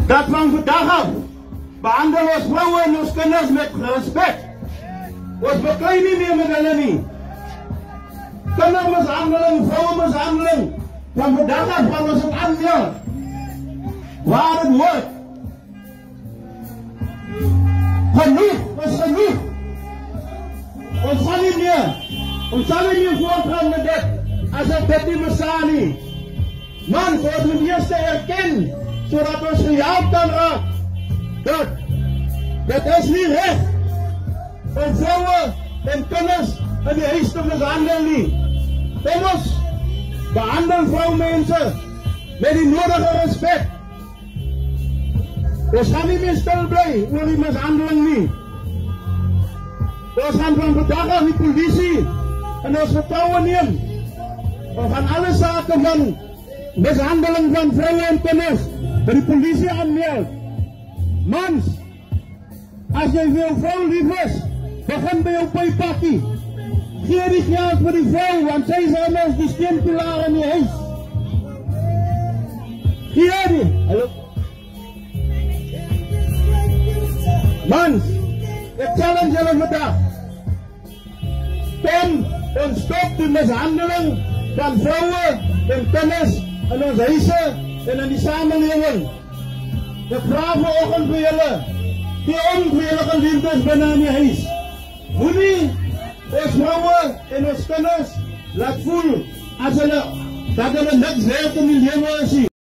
dat van vandag af behandel ons vrouwen en ons kinders met respect. Ons beklei nie meer met hulle nie. Kindermishandeling, vrouwenmishandeling, van vandag af gaan ons het aanmeld waar het hoort. Genoeg is genoeg. Ons sal nie meer voortgaan met dit as dit nie bestaan nie. Man, ons moet eerst erken zodat ons gehelp kan raak dat dit is nie recht om vrouwen en kinders in die huis te mishandel nie. Kom ons behandel vrouwmense met die nodige respect. Ons gaan nie meer stil bly oor die mishandeling nie. Ons gaan van vandag af die polisie en ons vertrouwen neem. Ons gaan alle sake van mishandeling van vrouwen en kinders by die polisie aanmeld. Mans, as jy vir jou vrou lief is, begin by jou pypakkie. Gee die geld vir die vrou, want sy is anders die steenpilaar in die huis. Gee die. Hallo. Mans, ek challenge julle vandag. Kom en stop die mishandeling van vrouwen en kinders in ons huise en in die samenlewing. Ek vraag vanoggend vir julle, die onveilige liefdes binne in die huis. Moenie ons vrouwen en ons kinders laat voel as hulle dat hulle niks werd in die lewe is nie.